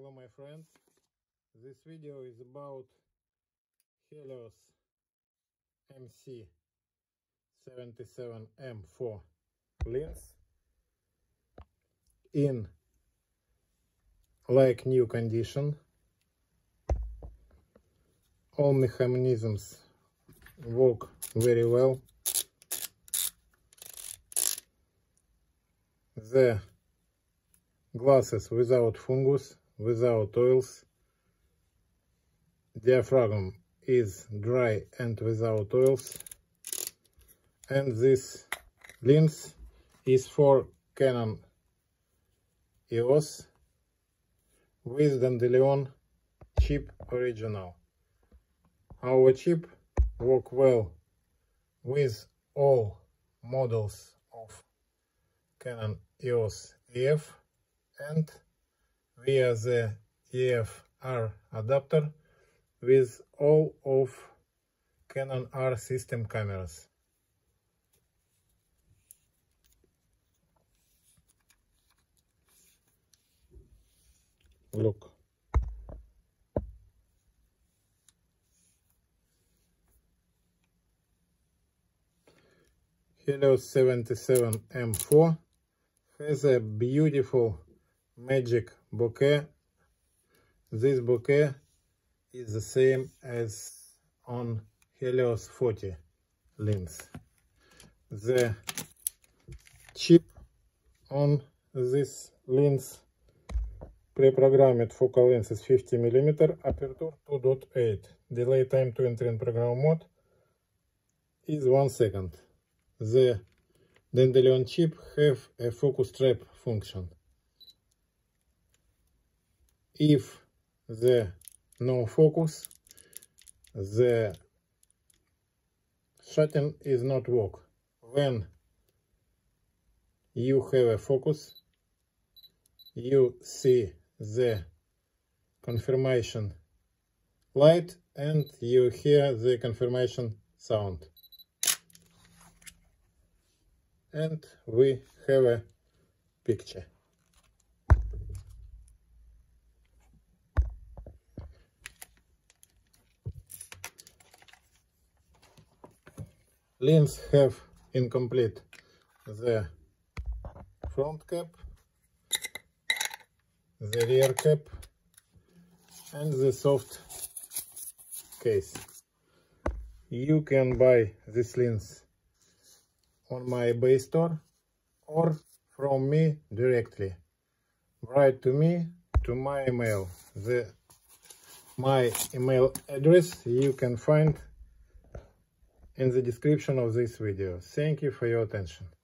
Hello my friends, this video is about Helios-77M-4 lens in like new condition. All mechanisms work very well. The glasses without fungus, without oils. Diaphragm is dry and without oils. And this lens is for Canon EOS with Dandelion chip original. Our chip works well with all models of Canon EOS EF and via the EF-R adapter with all of Canon R system cameras. Look. Helios-77M-4 has a beautiful magic bokeh. This bokeh is the same as on Helios 40 lens. The chip on this lens pre-programmed focal length is 50 mm, aperture 2.8. Delay time to enter in program mode is 1 second. The Dandelion chip have a focus trap function. If the no focus, the shutting is not work. When you have a focus, you see the confirmation light and you hear the confirmation sound. And we have a picture. Lens have incomplete the front cap, the rear cap and the soft case. You can buy this lens on my eBay store or from me directly. Write to me to my email. My email address you can find in the description of this video. Thank you for your attention.